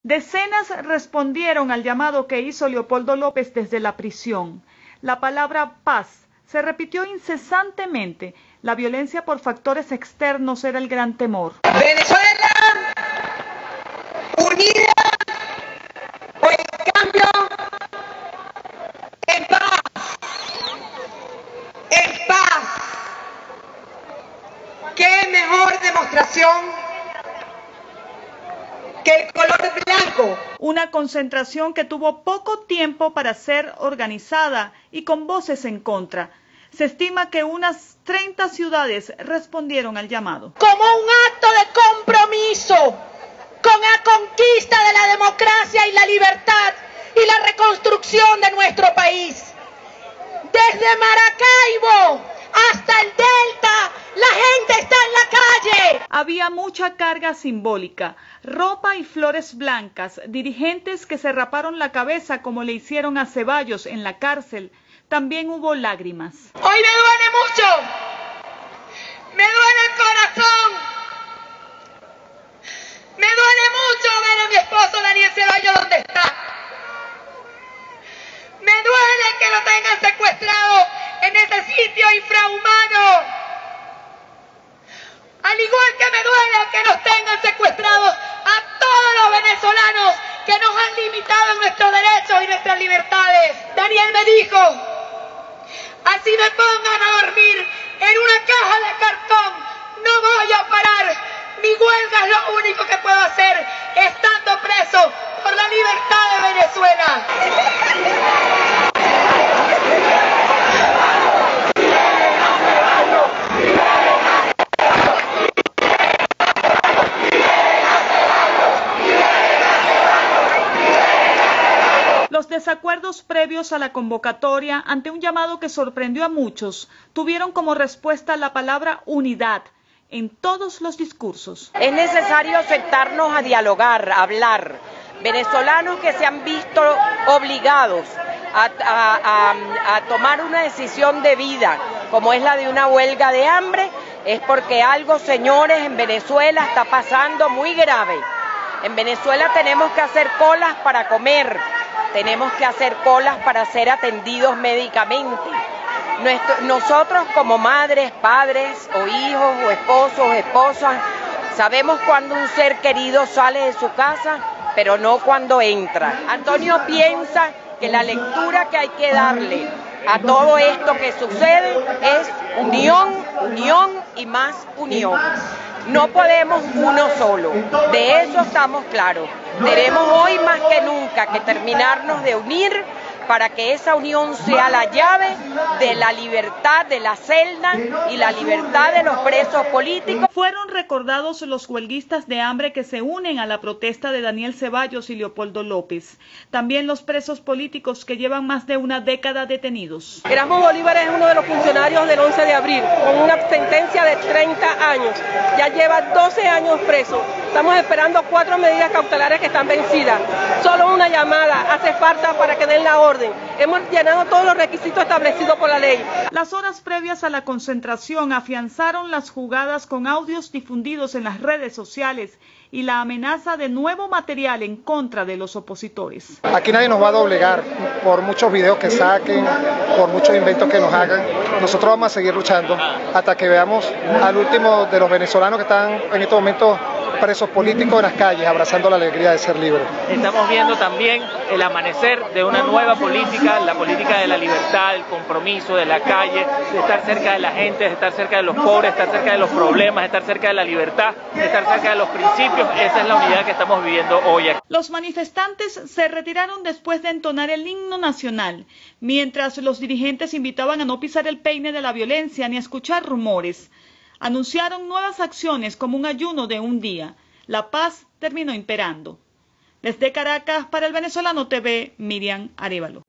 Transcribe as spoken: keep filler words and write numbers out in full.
Decenas respondieron al llamado que hizo Leopoldo López desde la prisión. La palabra paz se repitió incesantemente. La violencia por factores externos era el gran temor. Venezuela unida o en cambio en paz, en paz. ¿Qué mejor demostración que el color blanco? Una concentración que tuvo poco tiempo para ser organizada y con voces en contra. Se estima que unas treinta ciudades respondieron al llamado. Como un acto de compromiso con la conquista de la democracia y la libertad y la reconstrucción de nuestro país. Desde Maracaibo hasta el Delta, la gente está en la calle. Había mucha carga simbólica, ropa y flores blancas, dirigentes que se raparon la cabeza como le hicieron a Ceballos en la cárcel. También hubo lágrimas. Hoy me duele mucho, me duele el corazón, me duele mucho ver a mi esposo Daniel Ceballos donde está. Me duele que lo tengan secuestrado en ese sitio infrahumano. Al igual que me duele que nos tengan secuestrados a todos los venezolanos que nos han limitado en nuestros derechos y nuestras libertades. Daniel me dijo, así me pongan a dormir en una caja de cartón, no voy a parar. Mi huelga es lo único que puedo hacer estando preso por la libertad de Venezuela. Los desacuerdos previos a la convocatoria, ante un llamado que sorprendió a muchos, tuvieron como respuesta la palabra unidad en todos los discursos. Es necesario sentarnos a dialogar, a hablar. Venezolanos que se han visto obligados a, a, a, a tomar una decisión de vida, como es la de una huelga de hambre, es porque algo, señores, en Venezuela está pasando muy grave. En Venezuela tenemos que hacer colas para comer. Tenemos que hacer colas para ser atendidos médicamente. Nuestro, nosotros como madres, padres o hijos o esposos o esposas, sabemos cuando un ser querido sale de su casa, pero no cuando entra. Antonio piensa que la lectura que hay que darle a todo esto que sucede es unión, unión y más unión. No podemos uno solo, de eso estamos claros. Tenemos hoy más que nunca que terminarnos de unir para que esa unión sea la llave de la libertad de la celda y la libertad de los presos políticos. Fueron recordados los huelguistas de hambre que se unen a la protesta de Daniel Ceballos y Leopoldo López. También los presos políticos que llevan más de una década detenidos. Erasmo Bolívar es uno de los funcionarios del once de abril, con una sentencia de treinta años. Ya lleva doce años preso. Estamos esperando cuatro medidas cautelares que están vencidas. Solo una llamada hace falta para que den la orden. Hemos llenado todos los requisitos establecidos por la ley. Las horas previas a la concentración afianzaron las jugadas con audios difundidos en las redes sociales y la amenaza de nuevo material en contra de los opositores. Aquí nadie nos va a doblegar por muchos videos que saquen, por muchos inventos que nos hagan. Nosotros vamos a seguir luchando hasta que veamos al último de los venezolanos que están en estos momentos presos políticos en las calles, abrazando la alegría de ser libres. Estamos viendo también el amanecer de una nueva política, la política de la libertad, el compromiso de la calle, de estar cerca de la gente, de estar cerca de los pobres, de estar cerca de los problemas, de estar cerca de la libertad, de estar cerca de los principios. Esa es la unidad que estamos viviendo hoy aquí. Los manifestantes se retiraron después de entonar el himno nacional, mientras los dirigentes invitaban a no pisar el peine de la violencia ni a escuchar rumores. Anunciaron nuevas acciones como un ayuno de un día. La paz terminó imperando. Desde Caracas, para el Venezolano T V, Miriam Arévalo.